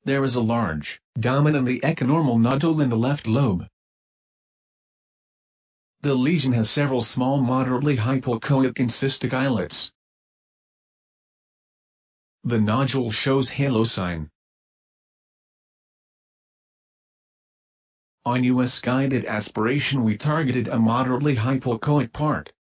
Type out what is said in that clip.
There is a large, dominantly echonormal nodule in the left lobe. The lesion has several small moderately hypoechoic and cystic islets. The nodule shows halo sign. On US guided aspiration we targeted a moderately hypoechoic part.